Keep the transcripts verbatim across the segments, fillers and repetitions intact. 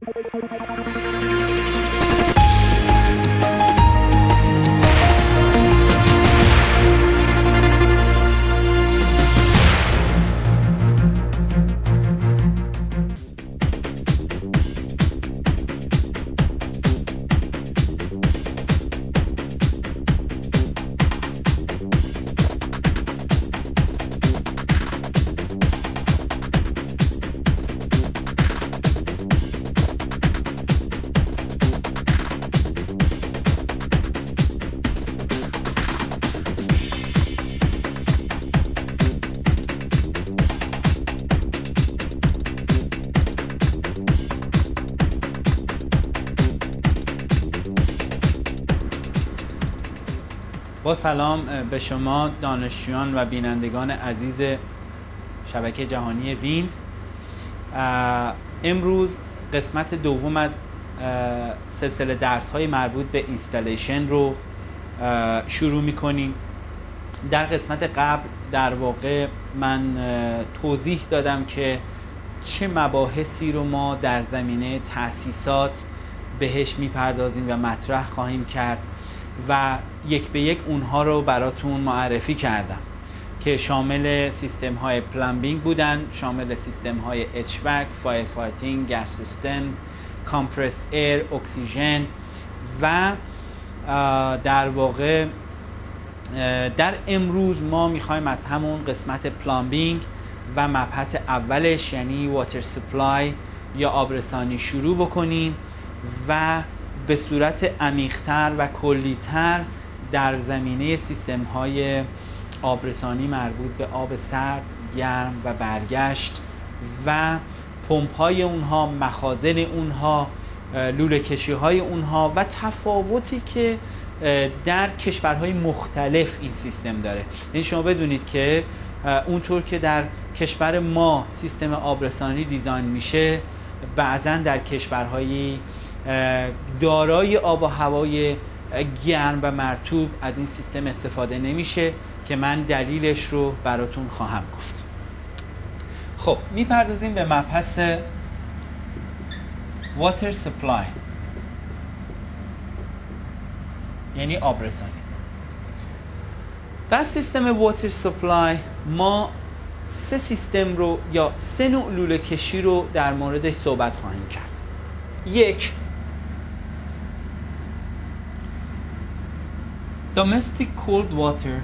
با سلام به شما دانشجویان و بینندگان عزیز شبکه جهانی ویند. امروز قسمت دوم از سلسله درس های مربوط به اینستالیشن رو شروع میکنیم. در قسمت قبل در واقع من توضیح دادم که چه مباحثی رو ما در زمینه تأسیسات بهش میپردازیم و مطرح خواهیم کرد و یک به یک اونها رو براتون معرفی کردم که شامل سیستم های پلمبینگ بودن، شامل سیستم های اچ وک، فایر فایتینگ، گس سیستم، کامپرس ایر، اکسیژن و در واقع در امروز ما میخوایم از همون قسمت پلمبینگ و مبحث اولش یعنی واتر سپلای یا آبرسانی شروع بکنیم و به صورت عمیق‌تر و کلی‌تر در زمینه سیستم‌های آبرسانی مربوط به آب سرد، گرم و برگشت و پمپ‌های اونها، مخازن اونها، لوله کشی‌های اونها و تفاوتی که در کشورهای مختلف این سیستم داره. یعنی شما بدونید که اونطور که در کشور ما سیستم آبرسانی دیزاین میشه، بعضاً در کشورهای دارای آب و هوای گرم و مرطوب از این سیستم استفاده نمیشه که من دلیلش رو براتون خواهم گفت. خب میپردازیم به مبحث water supply یعنی آبرسانی. در سیستم water supply ما سه سیستم رو یا سه نوع لوله کشی رو در موردش صحبت خواهیم کرد. یک، domestic cold water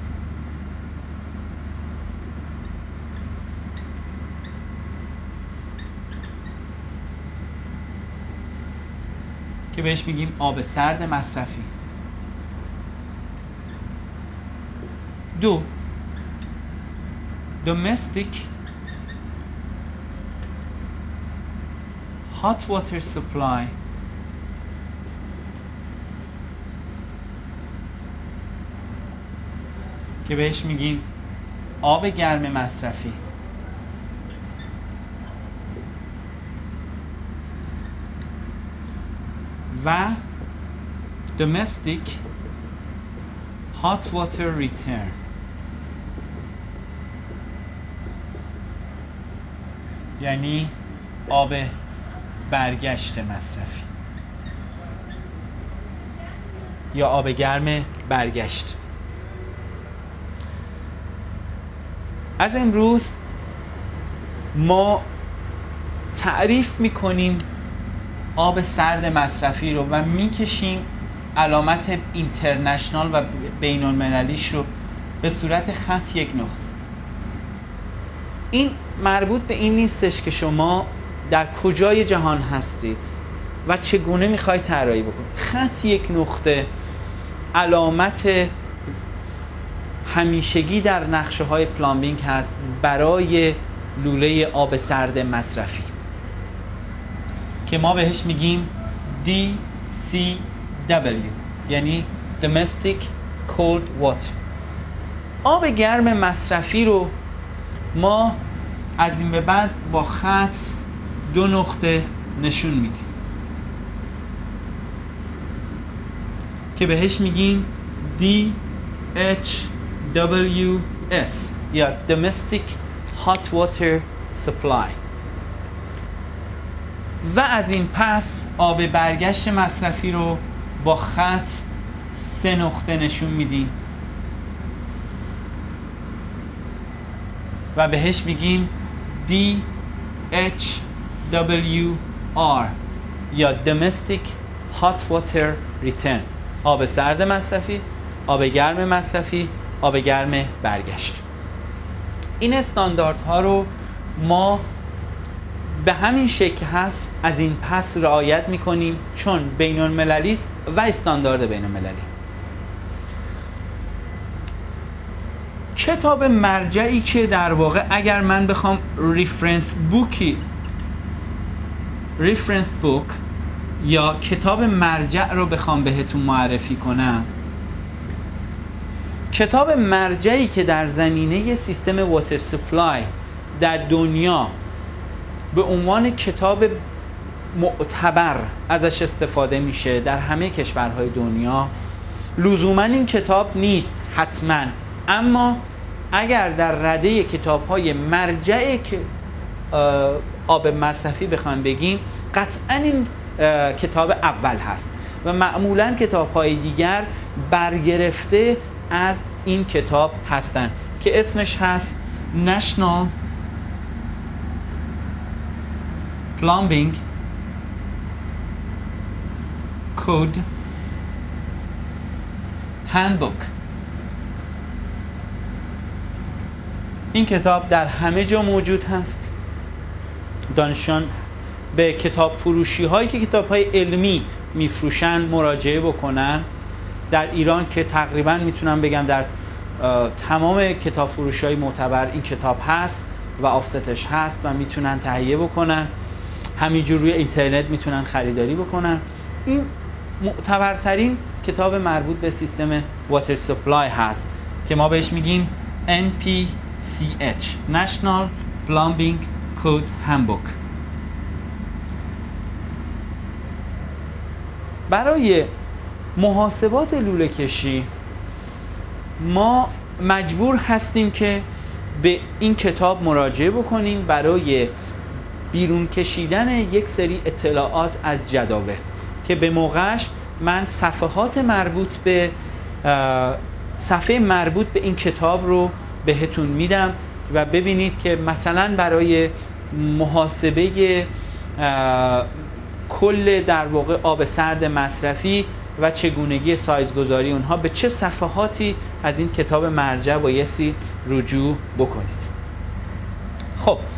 که بهش میگیم آب سرد مصرفی. دو، domestic hot water supply که بهش میگیم آب گرم مصرفی. و domestic hot water return یعنی آب برگشت مصرفی یا آب گرم برگشت. از امروز ما تعریف میکنیم آب سرد مصرفی رو و میکشیم علامت اینترنشنال و بین المللیش رو به صورت خط یک نقطه. این مربوط به این نیستش که شما در کجای جهان هستید و چگونه میخواید طراحی بکنید. خط یک نقطه علامت همیشگی در نقشه های پلامبینگ هست برای لوله آب سرد مصرفی که ما بهش میگیم دی سی دبلیو یعنی Domestic Cold Water. آب گرم مصرفی رو ما از این به بعد با خط دو نقطه نشون میدیم که بهش میگیم دی اچ دبلیو اس یا Domestic Hot Water Supply. و از این پس آب برگشت مصرفی رو با خط سه نقطه نشون میدیم و بهش میگیم دی اچ دبلیو آر یا Domestic Hot Water Return، آب سرد مصرفی، آب گرم مصرفی، آب گرم برگشت. این استانداردها رو ما به همین شکل هست از این پس رعایت میکنیم چون بین المللی است و استاندارد بین المللی. کتاب مرجعی که در واقع اگر من بخوام ریفرنس بوکی ریفرنس بوک یا کتاب مرجع رو بخوام بهتون معرفی کنم، کتاب مرجعی که در زمینه سیستم واتر سپلای در دنیا به عنوان کتاب معتبر ازش استفاده میشه در همه کشورهای دنیا، لزوما این کتاب نیست حتما، اما اگر در رده کتاب‌های مرجع که آب مصرفی بخوایم بگیم قطعا این کتاب اول هست و معمولا کتاب‌های دیگر برگرفته از این کتاب هستند که اسمش هست National Plumbing Code Handbook. این کتاب در همه جا موجود هست. دانشجویان به کتاب فروشی هایی که کتاب های علمی میفروشن مراجعه بکنن. در ایران که تقریبا میتونم بگم در تمام کتاب فروشی های معتبر این کتاب هست و آفستش هست و میتونن تهیه بکنن، همینجور روی اینترنت میتونن خریداری بکنن. این معتبرترین کتاب مربوط به سیستم واتر سپلای هست که ما بهش میگیم ان پی سی اچ National Plumbing Code Handbook. برای محاسبات لوله کشی ما مجبور هستیم که به این کتاب مراجعه بکنیم برای بیرون کشیدن یک سری اطلاعات از جداول که به موقعش من صفحات مربوط به صفحه مربوط به این کتاب رو بهتون میدم و ببینید که مثلا برای محاسبه کل در واقع آب سرد مصرفی و چگونگی سایزگذاری اونها به چه صفحاتی از این کتاب مرجع بایستی رجوع بکنید. خب